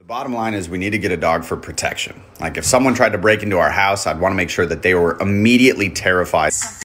Bottom line is we need to get a dog for protection. Like if someone tried to break into our house, I'd want to make sure that they were immediately terrified.